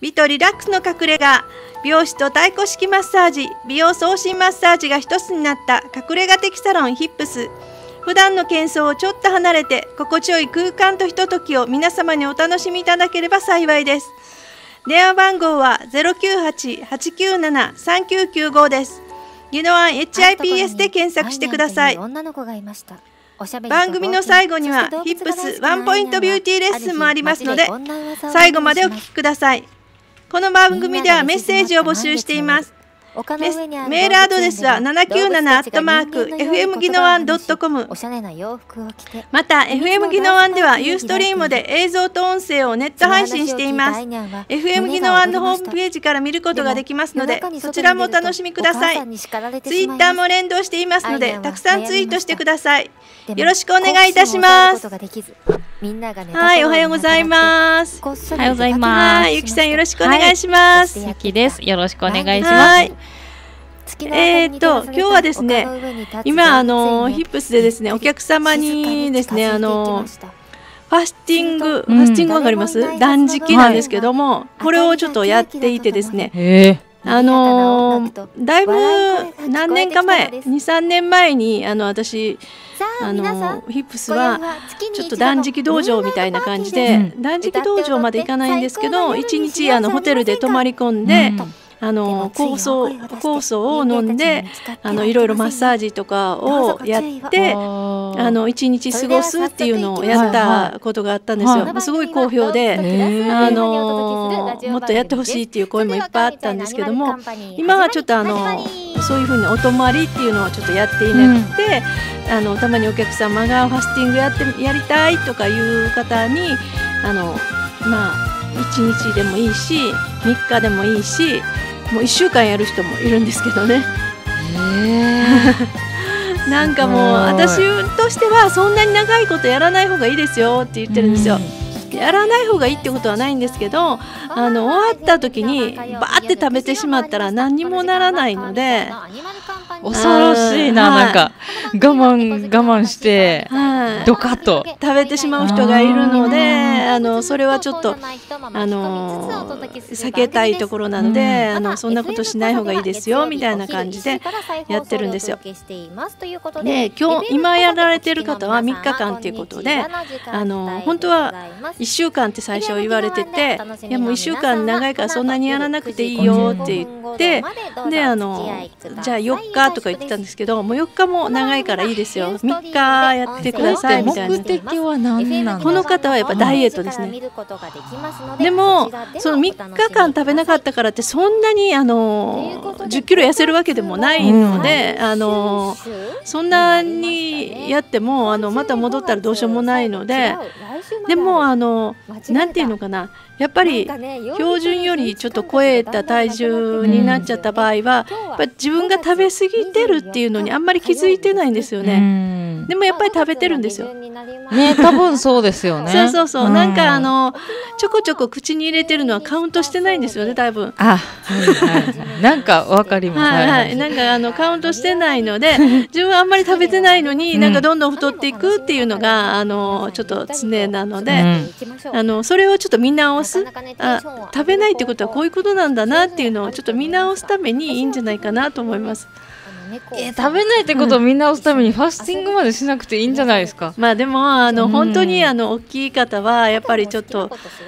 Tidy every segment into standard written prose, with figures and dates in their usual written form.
美とリラックスの隠れ家、美容師と太鼓式マッサージ、美容送信マッサージが一つになった隠れ家的サロンヒップス。普段の喧騒をちょっと離れて心地よい空間とひとときを皆様にお楽しみいただければ幸いです。電話番号は 098-897-3995 です。ギノワン HIPS で検索してください。番組の最後にはヒップスワンポイントビューティーレッスンもありますので、最後までお聞きください。この番組ではメッセージを募集しています。メールアドレスは 797@fm ギノワン .com。 また FM ギノワンではユーストリームで映像と音声をネット配信しています。 FM ギノワンのホームページから見ることができますので、そちらもお楽しみください。ツイッターも連動していますので、たくさんツイートしてください。よろしくお願いいたします。はい、おはようございます。 おはようございます。 ゆきさん、よろしくお願いします。 ゆきです。よろしくお願いします。 今日はですね、今ヒップスでですね、お客様にですね、ファスティングわかります？断食なんですけども、これをちょっとやっていてですね、だいぶ何年か前、2、3年前に私ヒップスはちょっと断食道場みたいな感じで、断食道場まで行かないんですけど、1日ホテルで泊まり込んで、酵素を飲んでいろいろマッサージとかをやって1日過ごすっていうのをやったことがあったんですよ。すごい好評でもっとやってほしいっていう声もいっぱいあったんですけども、今はちょっとそういうふうにお泊まりっていうのをちょっとやっていなくて、たまにお客様がファスティングやりたいとかいう方に1日でもいいし3日でもいいし、もう1週間やる人もいるんですけどね。なんかもう私としてはそんなに長いことやらない方がいいですよって言ってるんですよ。やらない方がいいってことはないんですけど、終わった時にバーって食べてしまったら何にもならないので、 恐ろしいな、なんか我慢してドカッと食べてしまう人がいるので、それはちょっと避けたいところなので、そんなことしない方がいいですよみたいな感じでやってるんですよ。で、今やられてる方は3日間っていうことで、本当は1週間って最初言われてて、いやもう1週間長いからそんなにやらなくていいよって言って、でじゃあ4日とか言ってたんですけど、もう4日も長いからいいですよ、3日やってくださいみたいな。 目的は何なの？ この方はやっぱダイエットですね。でもその3日間食べなかったからってそんなに10キロ痩せるわけでもないので、そんなにやってもまた戻ったらどうしようもないので、でもなんていうのかな、やっぱり標準よりちょっと超えた体重になっちゃった場合は、やっぱ自分が食べ過ぎてるっていうのにあんまり気づいてないんですよね。でもやっぱり食べてるんですよ。 ね、多分そうですよね。 そう、なんかちょこちょこ口に入れてるのはカウントしてないんですよね、多分。 なんかわかります。 なんかカウントしてないので、自分はあんまり食べてないのに、なんかどんどん太っていくっていうのがちょっと常なので、それをちょっと見直す、食べないってことはこういうことなんだなっていうのをちょっと見直すためにいいんじゃないかなと思います。 食べないってことを見直すためにファスティングまでしなくていいんじゃないですか。 まあでも本当に大きい方はやっぱりちょっと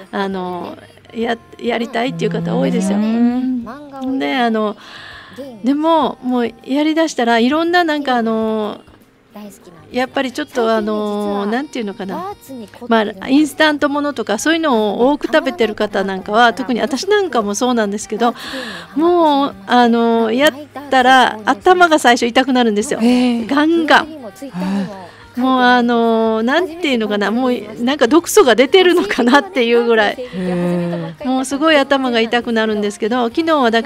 やりたいっていう方多いですよ。ででももうやりだしたらいろんななんかやっぱりちょっとなんていうのかな、インスタントものとかそういうのを多く食べてる方なんかは、特に私なんかもそうなんですけど、もうやったら頭が最初痛くなるんですよ、ガンガン。もうなんていうのかな、もうなんか毒素が出てるのかなっていうぐらい、もうすごい頭が痛くなるんですけど、昨日はだから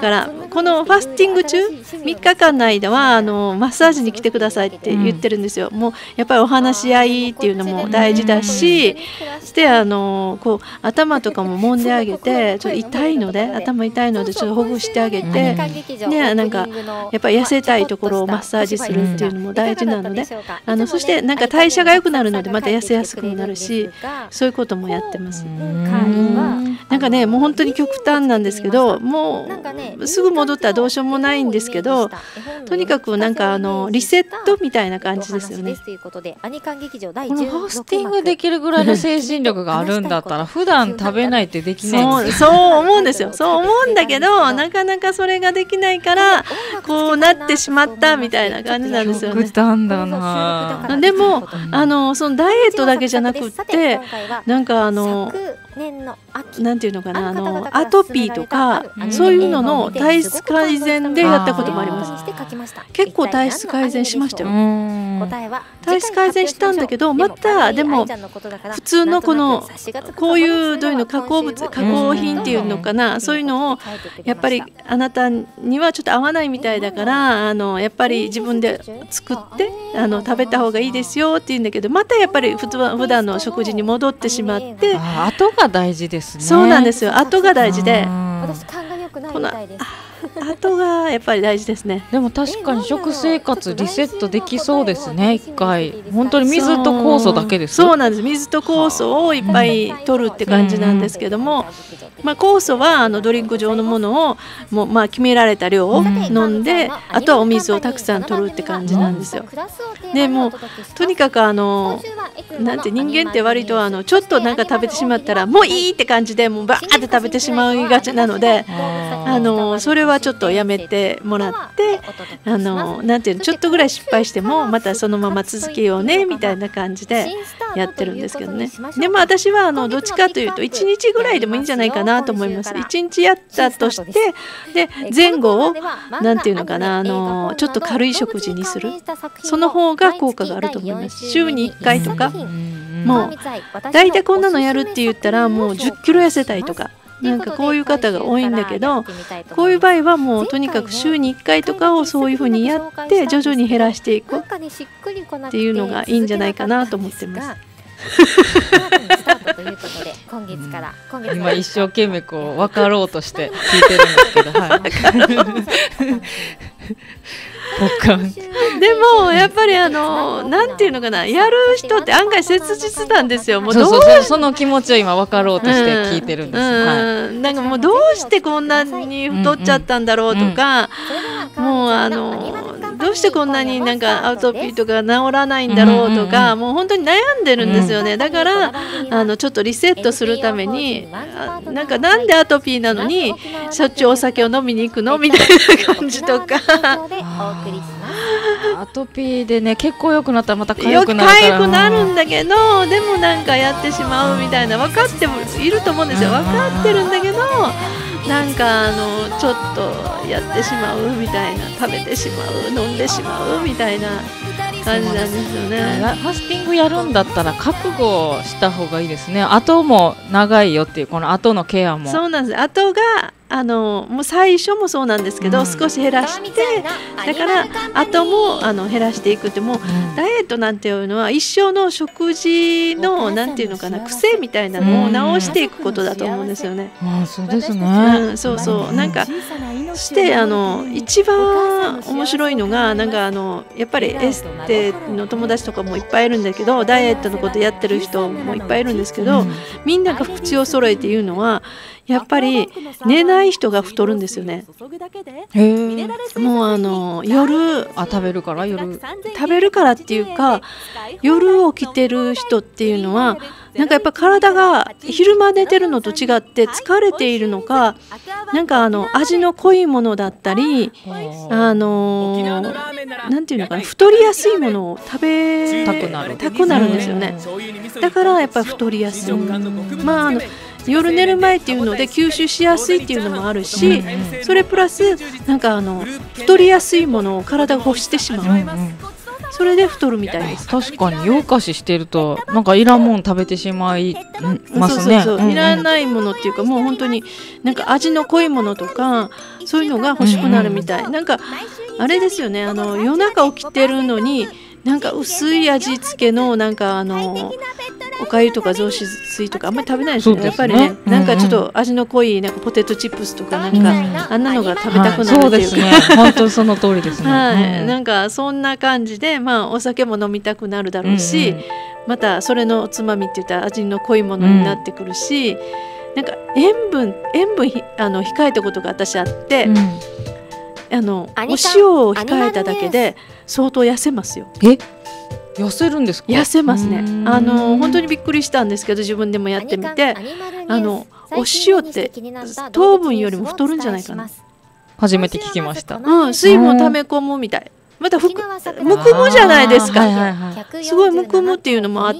このファスティング中3日間の間はマッサージに来てくださいって言ってるんですよ。もうやっぱりお話し合いっていうのも大事だし、してこう頭とかも揉んであげて、ちょっと痛いので頭痛いのでちょっとほぐしてあげて、ね、なんかやっぱり痩せたいところをマッサージするっていうのも大事なので、そしてなんか代謝が良くなるのでまた痩せやすくなるし、そういうこともやってます。なんかね、もう本当に極端なんですけど、もうすぐ戻ったらどうしようもないんですけど、とにかくなんかリセットみたいな感じですよね。 このファスティングできるぐらいの精神力があるんだったら普段食べないってできないんですよ。 そう思うんですよ。そう思うんだけど、なかなかそれができないからこうなってしまったみたいな感じなんですよね。 極端だな。 でもそのダイエットだけじゃなくって、なんかなんていうのかな、アトピーとかそういうのの体質改善でやったこともあります。結構体質改善しましたよ。体質改善したんだけど、またでも普通のこういうどういうの加工品っていうのかな、そういうのをやっぱりあなたにはちょっと合わないみたいだから、やっぱり自分で作って食べた方がいいですよって言うんだけど、またやっぱり普段の食事に戻ってしまって、 後が大事ですね。 そうなんですよ。後が大事で、この後がやっぱり大事ですね。 でも確かに食生活リセットできそうですね。一回本当に水と酵素だけです。 そうなんです。水と酵素をいっぱい取るって感じなんですけども、酵素はドリンク状のものをもう決められた量を飲んで、あとはお水をたくさん取るって感じなんですよ。でもうとにかくなんて、人間って割とちょっとなんか食べてしまったらもういいって感じでもうバーって食べてしまいがちなので、それはちょっとやめてもらって、なんていうの、ちょっとぐらい失敗してもまたそのまま続けようねみたいな感じでやってるんですけどね。でも私はどっちかというと1日ぐらいでもいいんじゃないかなと思います。1日やったとして、で前後をなんていうのかな、ちょっと軽い食事にする、その方が効果があると思います。週に1回とか、もうだいたいこんなのやるって言ったらもう10キロ痩せたいとか、なんかこういう方が多いんだけど、こういう場合はもうとにかく週に1回とかをそういうふうにやって徐々に減らしていくっていうのがいいんじゃないかなと思ってます。 今一生懸命こう分かろうとして聞いてるんですけど、はい。 でもやっぱりなんていうのかな、やる人って案外切実なんですよ。もうその気持ちを今分かろうとして聞いてるんです。 なんかもうどうしてこんなに太っちゃったんだろうとか、もうどうしてこんなになんかアトピーとか治らないんだろうとか、もう本当に悩んでるんですよね。だからちょっとリセットするために、なんでアトピーなのにしょっちゅうお酒を飲みに行くのみたいな感じとか。 アトピーでね、結構良くなったらまた痒くなるから、 痒くなるんだけど、でもなんかやってしまうみたいな、分かってもいると思うんですよ。分かってるんだけど、なんかちょっとやってしまうみたいな、食べてしまう、飲んでしまうみたいな感じなんですよね。 ファスティングやるんだったら覚悟した方がいいですね。後も長いよっていう、この後のケアも。 そうなんです。後がもう最初もそうなんですけど、少し減らして、だから後も減らしていくって、もうダイエットなんていうのは一生の食事のなんていうのかな、癖みたいなのを直していくことだと思うんですよね。 そうですね。 そうそう、なんかして一番面白いのが、なんかやっぱりエステの友達とかもいっぱいいるんだけど、ダイエットのことやってる人もいっぱいいるんですけど、みんなが口を揃えて言うのは、やっぱり寝ない人が太るんですよね。もう夜食べるから、 食べるからっていうか、夜起きてる人っていうのはなんかやっぱ体が昼間寝てるのと違って疲れているのか、なんか味の濃いものだったり、なんていうのかな、太りやすいものを食べたくなるんですよね。だからやっぱり太りやすい。夜寝る前っていうので吸収しやすいっていうのもあるし、それプラスなんか太りやすいものを体が欲してしまう。そそれで太るみたいです。 確かに夜更かししてるとなんかいらんもん食べてしまいますね。 いらないものっていうか、もう本当になんか味の濃いものとかそういうのが欲しくなるみたい。なんかあれですよね、夜中起きてるのになんか薄い味付けのなんかおかゆとか雑炊とかあんまり食べないですよね。やっぱりね、なんかちょっと味の濃いなんかポテトチップスとかなんかあんなのが食べたくなるっていうか、 本当にその通りですね。 はい、なんかそんな感じで、まあお酒も飲みたくなるだろうし、またそれのおつまみって言ったら味の濃いものになってくるし、なんか塩分控えたことが私あって。お塩を控えただけで相当痩せますよ。 痩せるんですか？ 痩せますね。本当にびっくりしたんですけど、自分でもやってみて、お塩って糖分よりも太るんじゃないかな。 初めて聞きました。 水分を溜め込むみたい。またむくむじゃないですか。すごいむくむっていうのもあって、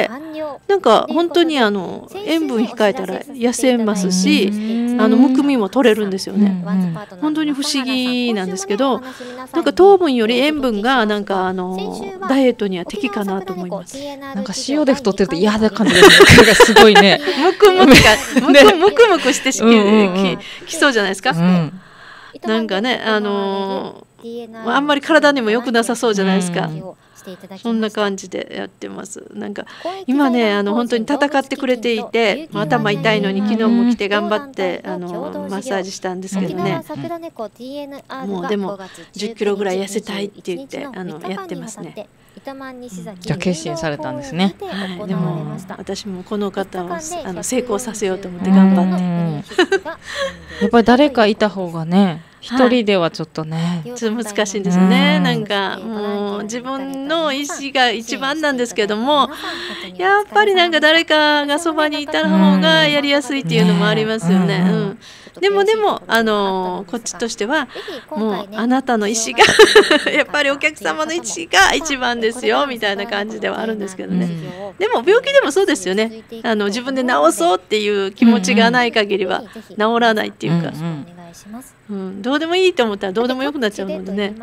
なんか本当に塩分控えたら痩せますし、むくみも取れるんですよね。本当に不思議なんですけど、なんか糖分より塩分がなんかダイエットには適かなと思います。 なんか塩で太ってると嫌な感じですね。すごいね。 むくむくしてきそうじゃないですか。なんかね、あんまり体にも良くなさそうじゃないですか。そんな感じでやってます。なんか今ね、本当に戦ってくれていて、頭痛いのに昨日も来て頑張ってマッサージしたんですけどね、もうでも10キロぐらい痩せたいって言ってやってますね。 じゃあ決心されたんですね。 でも私もこの方を成功させようと思って頑張って。 やっぱり誰かいた方がね、一人ではちょっとね、 ちょっと難しいんですよね。なんかもう自分の意思が一番なんですけども、やっぱりなんか誰かがそばにいた方がやりやすいっていうのもありますよね。でもこっちとしてはもうあなたの意思がやっぱりお客様の意思が一番ですよみたいな感じではあるんですけどね。でも病気でもそうですよね。自分で治そうっていう気持ちがない限りは治らないっていうか、どうでもいいと思ったらどうでもよくなっちゃうのでね。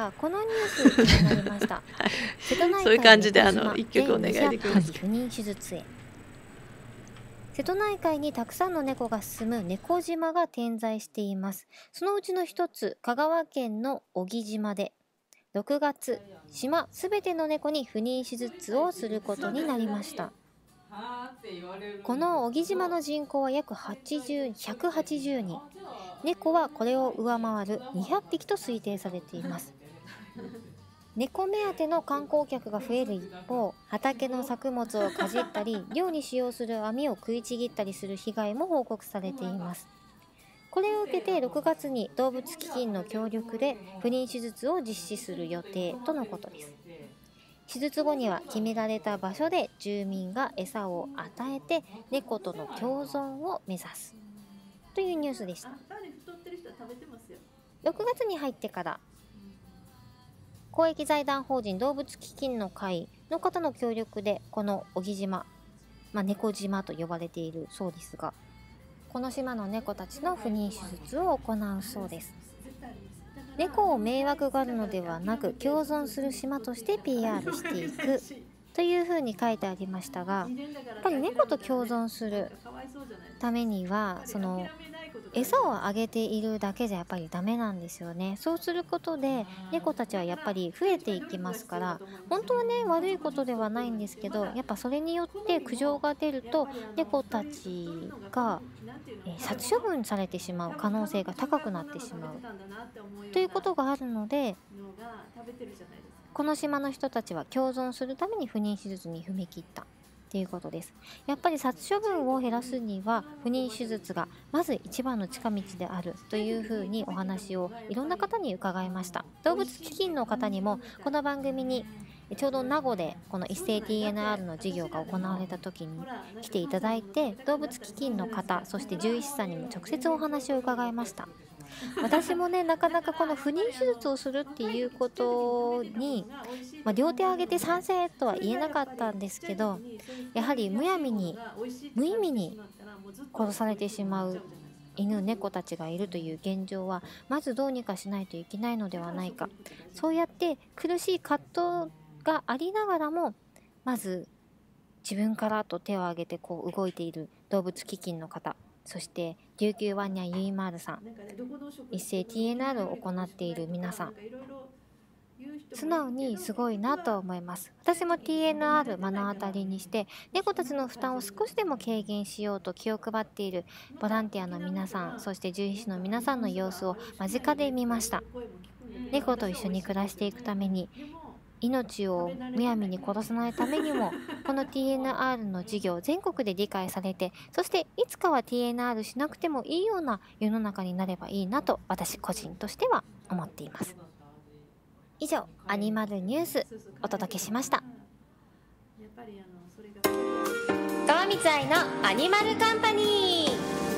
そういう感じで一曲お願いできますか。 瀬戸内海にたくさんの猫が住む猫島が点在しています。そのうちの一つ、香川県の小木島で6月、島すべての猫に不妊手術をすることになりました。この小木島の人口は約180人。猫はこれを上回る200匹と推定されています。猫目当ての観光客が増える一方、畑の作物をかじったり、漁に使用する網を食いちぎったりする被害も報告されています。これを受けて6月に動物基金の協力で不妊手術を実施する予定とのことです。手術後には決められた場所で住民が餌を与えて猫との共存を目指すというニュースでした。6月に入ってから公益財団法人動物基金の会の方の協力でこの小木島、猫島と呼ばれているそうですが、この島の猫たちの不妊手術を行うそうです。猫を迷惑があるのではなく共存する島として PR していくというふうに書いてありましたが、やっぱり猫と共存するためには餌をあげているだけじゃやっぱりダメなんですよね。そうすることで猫たちはやっぱり増えていきますから、本当はね悪いことではないんですけど、やっぱそれによって苦情が出ると猫たちが殺処分されてしまう可能性が高くなってしまうということがあるので、この島の人たちは共存するために不妊手術に踏み切ったということです。やっぱり殺処分を減らすには不妊手術がまず一番の近道であるというふうにお話をいろんな方に伺いました。動物基金の方にもこの番組にちょうど名護でこの一斉 TNR の事業が行われた時に来ていただいて、動物基金の方そして獣医師さんにも直接お話を伺いました。私もねなかなかこの不妊手術をするっていうことに、両手を挙げて賛成とは言えなかったんですけど、やはり無意味に殺されてしまう犬猫たちがいるという現状はまずどうにかしないといけないのではないか、そうやって苦しい葛藤がありながらも、まず自分からと手を挙げてこう動いている動物基金の方、そして琉球ワンニャンゆいまーるさん、一斉 TNR を行っている皆さん、素直にすごいなと思います。私も TNR 目の当たりにして猫たちの負担を少しでも軽減しようと気を配っているボランティアの皆さん、そして獣医師の皆さんの様子を間近で見ました。猫と一緒に暮らしていくために、命をむやみに殺さないためにも、この TNR の事業全国で理解されて、そしていつかは TNR しなくてもいいような世の中になればいいなと私個人としては思っています。以上、アニマルニュースお届けしました。川光愛のアニマルカンパニー、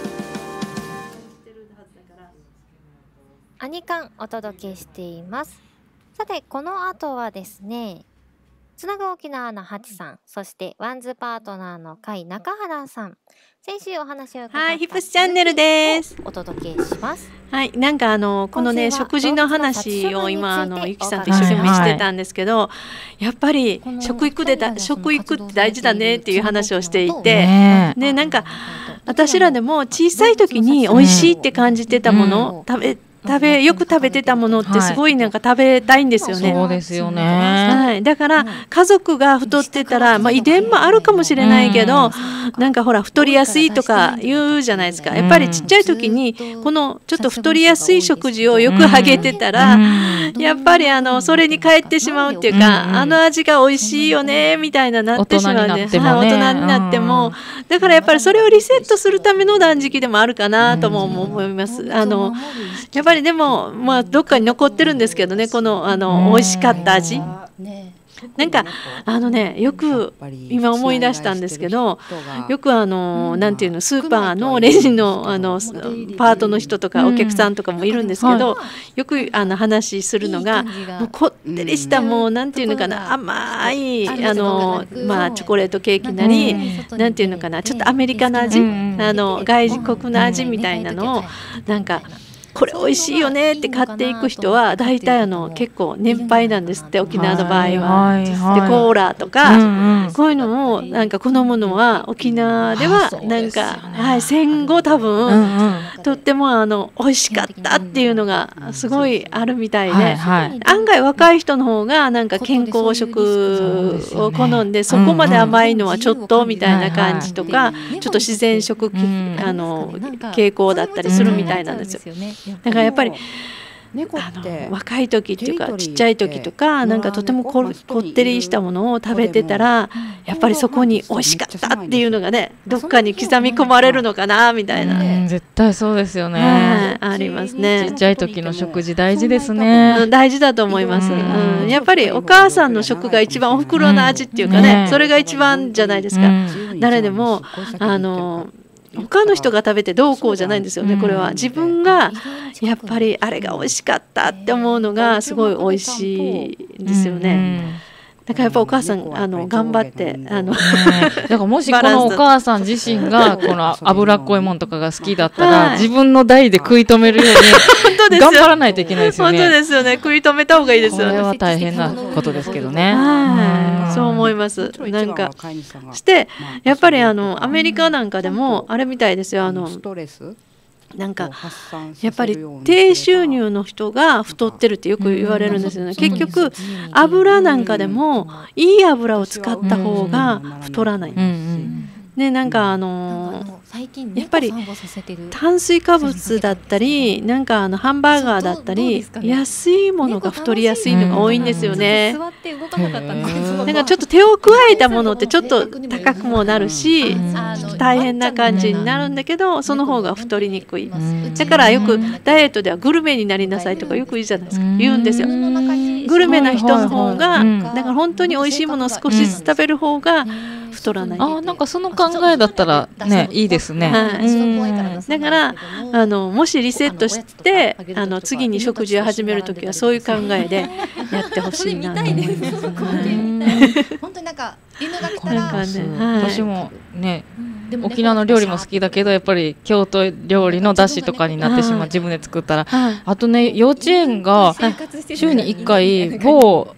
アニカンお届けしています。さて、この後はですね、つなぐ沖縄のハチさん、そしてワンズパートナーの会中原さん、先週お話を伺ったはい、ヒップスチャンネルです。 お届けします。 はい、なんかこのね食事の話を今ゆきさんと一生懸命してたんですけど、やっぱり食育って大事だねっていう話をしていて、ね、なんか私らでも小さい時に美味しいって感じてたもの、よく食べてたものってすごいなんか食べたいんですよね。 そうですよね。 はい、だから家族が太ってたら、遺伝もあるかもしれないけど、なんかほら太りやすいとか言うじゃないですか。やっぱりちっちゃい時にこのちょっと太りやすい食事をよくあげてたら、やっぱりそれに帰ってしまうっていうか、味が美味しいよねみたいななってしまうんで、大人になっても、だからやっぱりそれをリセットするための断食でもあるかなとも思います。やっぱりでもどっかに残ってるんですけどね、この美味しかった味。なんかよく今思い出したんですけど、よくなんていうの、スーパーのレジのパートの人とかお客さんとかもいるんですけど、よく話するのが、もうこってりしたもうなんていうのかな、甘いチョコレートケーキなり、なんていうのかな、ちょっとアメリカの味、外国の味みたいなのをなんかこれ美味しいよねって買っていく人は大体結構年配なんですって、沖縄の場合は。でコーラとか、こういうのをなんか好むのは沖縄ではなんか、戦後多分、とっても美味しかったっていうのがすごいあるみたいで、案外若い人の方がなんか健康食を好んで、そこまで甘いのはちょっとみたいな感じとか、ちょっと自然食傾向だったりするみたいなんですよ。だからやっぱり若い時っていうかちっちゃい時とか、なんかとてもこってりしたものを食べてたら、やっぱりそこに美味しかったっていうのがね、どっかに刻み込まれるのかなみたいな。 絶対そうですよね。 ありますね。 ちっちゃい時の食事大事ですね。 大事だと思います。やっぱりお母さんの食が一番、お袋の味っていうかね、それが一番じゃないですか。誰でも他の人が食べてどうこうじゃないんですよね。これは自分がやっぱりあれが美味しかったって思うのがすごい美味しいんですよね。だからやっぱお母さん頑張ってだからもしこのお母さん自身がこの脂っこいもんとかが好きだったら、自分の代で食い止めるように頑張らないといけないですよね。 本当ですよね。食い止めた方がいいですよね。 これは大変なことですけどね。 そう思います。なんかしてやっぱりアメリカなんかでもあれみたいですよ。なんかやっぱり低収入の人が太ってるってよく言われるんですよね。結局油なんかでもいい油を使った方が太らない。ね、なんかやっぱり炭水化物だったり、なんかハンバーガーだったり、安いものが太りやすいのが多いんですよね。なんかちょっと手を加えたものってちょっと高くもなるし、大変な感じになるんだけど、その方が太りにくい。だからよくダイエットではグルメになりなさいとかよく言うじゃないですか、言うんですよ。グルメな人の方が、だから本当に美味しいものを少しずつ食べる方が太らない。 なんかその考えだったらね、いいですね。 だからもしリセットして次に食事を始めるときはそういう考えでやってほしいなと思います。 本当になんか犬が来たら、 私もね、沖縄の料理も好きだけど、やっぱり京都料理のだしとかになってしまう、自分で作ったら。あとね、幼稚園が週に1回某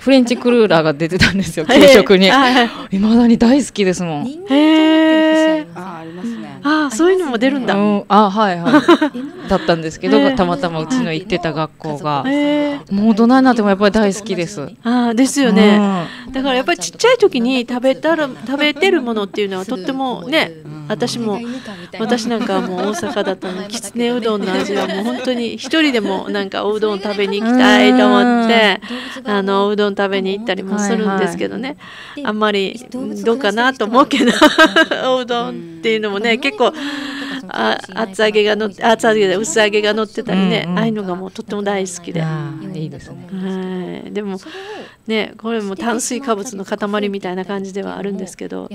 フレンチクルーラーが出てたんですよ、給食に。未だに大好きですもん。 ありますね。 そういうのも出るんだ。 はいはい。だったんですけど、たまたまうちの行ってた学校が。もう大人になってもやっぱり大好きです。 ですよね。だからやっぱりちっちゃい時に食べてるものっていうのはとってもね、私なんかもう大阪だったのできつねうどんの味はもう本当に一人でもなんかおうどん食べに行きたいと思っておうどん食べに行ったりもするんですけどね、あんまりどうかなと思うけどおうどんっていうのもね結構厚揚げが乗って薄揚げが乗ってたりね、ああいうのがもうとっても大好きで、 いいですね。 でもねこれも炭水化物の塊みたいな感じではあるんですけど。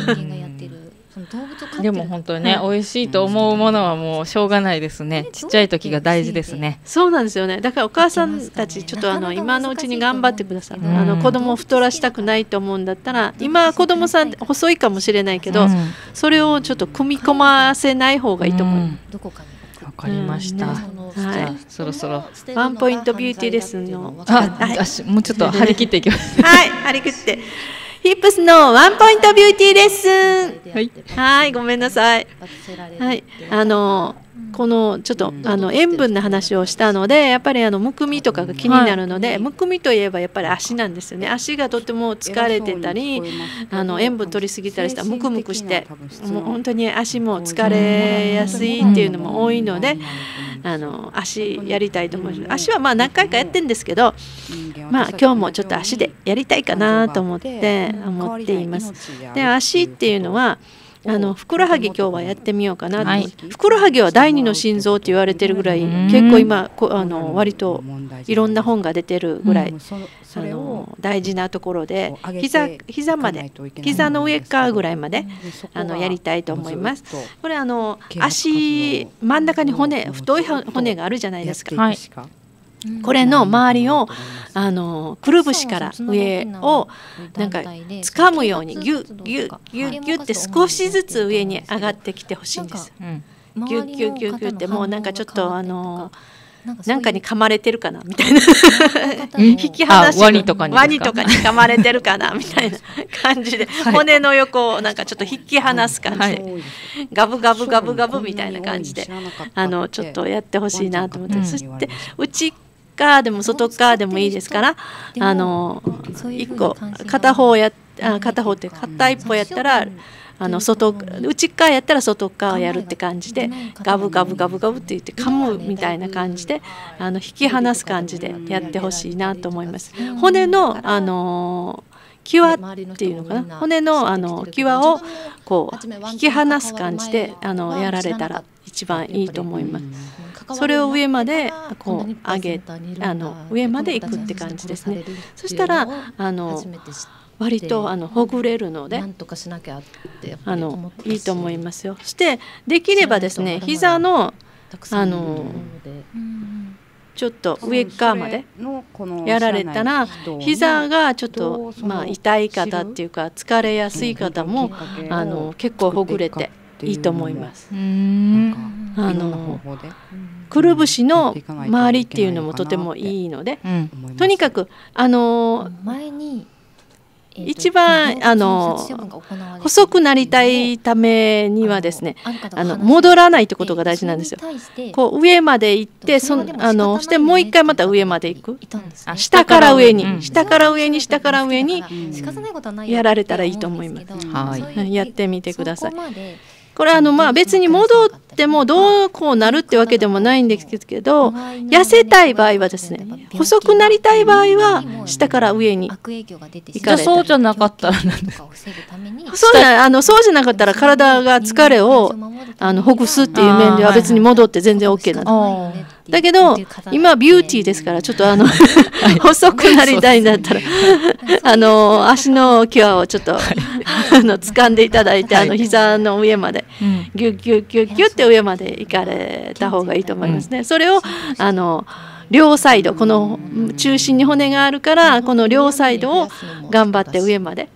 でも本当にね、美味しいと思うものはもうしょうがないですね。ちっちゃい時が大事ですね。 そうなんですよね。だからお母さんたちちょっと今のうちに頑張ってください。子供を太らしたくないと思うんだったら、今子供さん細いかもしれないけど、それをちょっと組み込ませない方がいいと思う。 わかりました。そろそろワンポイントビューティーレッスンのもうちょっと張り切っていきます。 はい、張り切って。ヒップスのワンポイントビューティーレッスン。はい、ごめんなさい。はい、このちょっと塩分の話をしたので、やっぱりむくみとかが気になるので、むくみといえばやっぱり足なんですよね。足がとても疲れてたり、塩分取りすぎたりしたらムクムクして、もう本当に足も疲れやすいっていうのも多いので、足やりたいと思います。足はまあ何回かやってるんですけど、まあ今日もちょっと足でやりたいかなと思っています。で、足っていうのはふくらはぎ今日はやってみようかなと思って、ふくらはぎは第二の心臓って言われてるぐらい、結構今割といろんな本が出てるぐらい、大事なところで、膝まで、膝の上側ぐらいまでやりたいと思います。これ足真ん中に太い骨があるじゃないですか。これの周りをくるぶしから上をなんか掴むようにギュッギュッギュッギュッって少しずつ上に上がってきてほしいんです。ギュッギュッギュッギュッってもうなんかちょっとなんかに噛まれてるかなみたいな引き離しワニとかに噛まれてるかなみたいな感じで、骨の横をなんかちょっと引き離す感じで、ガブガブガブガブみたいな感じでちょっとやってほしいなと思って、そして内側でも外側でもいいですから、一個片方って片一方やったら内側やったら外側やるって感じで、ガブガブガブガブって言って噛むみたいな感じで引き離す感じでやってほしいなと思います。骨の際っていうのかな、骨の際をこう引き離す感じでやられたら一番いいと思います。それを上までこう上げ上まで行くって感じですね。そしたら割とほぐれるのでいいと思いますよ。そしてできればですね、膝のちょっと上側までやられたら、膝がちょっと痛い方っていうか疲れやすい方も結構ほぐれていいと思います。くるぶしの周りっていうのもとてもいいので、とにかく一番細くなりたいためにはですね、戻らないってことが大事なんですよ。こう上まで行ってそしてもう一回また上まで行く、下から上に下から上に下から上にやられたらいいと思います。やってみてください。これ別に戻ってもどうこうなるってわけでもないんですけど、痩せたい場合はですね、細くなりたい場合は下から上に行かれた。 そうじゃなかったらなんですか。 そうじゃなかったら体が疲れをほぐすっていう面では別に戻って全然 OK なんです。だけど今ビューティーですから、ちょっと細くなりたいんだったら足の際をちょっと掴んでいただいて、膝の上までギュッギュッギュッギュッって上まで行かれた方がいいと思いますね。それを両サイド、この中心に骨があるからこの両サイドを頑張って上まで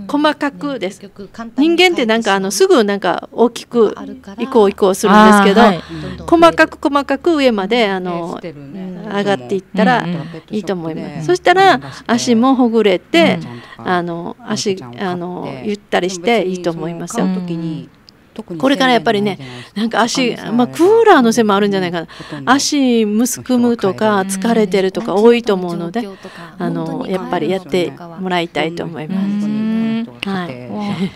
細かくです。人間ってなんかすぐなんか大きく移行するんですけど、細かく上まで上がっていったらいいと思います。そしたら足もほぐれて、足ゆったりしていいと思いますよ。これからやっぱりね、なんか足、クーラーのせいもあるんじゃないかな、足むくむとか疲れてるとか多いと思うので、やっぱりやってもらいたいと思います。はい、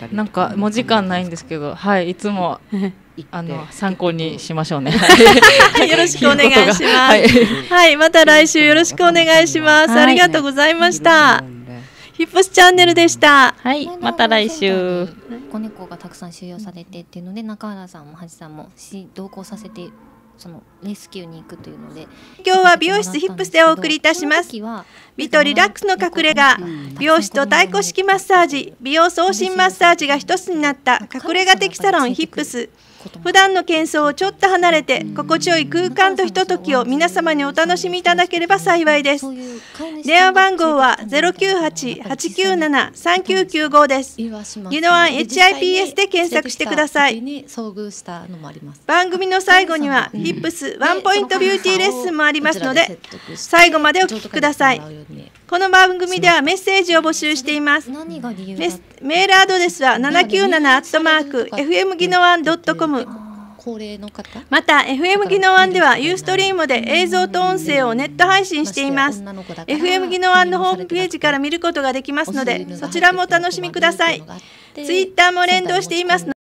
なんかもう時間ないんですけど、はい、いつも参考にしましょうね。 よろしくお願いします。はい、また来週よろしくお願いします。ありがとうございました。ヒップスチャンネルでした。 はい、また来週。 子猫がたくさん収容されてっていうので、中原さんも橋さんも同行させて、そのレスキューに行くというので、 今日は美容室ヒップスでお送りいたします。美とリラックスの隠れ家、美容師と太鼓式マッサージ、美容送信マッサージが一つになった隠れ家的サロンヒップス。普段の喧騒をちょっと離れて心地よい空間とひとときを皆様にお楽しみいただければ幸いです。電話番号は 098-897-3995 です。ギノワン HIPS で検索してください。番組の最後にはヒップスワンポイントビューティーレッスンもありますので、最後までお聞きください。この番組ではメッセージを募集しています。メールアドレスは 797@fm ギノワン .com。また FM ギノワンではユーストリームで映像と音声をネット配信しています。FM ギノワンのホームページから見ることができますので、そちらもお楽しみください。ツイッターも連動していますので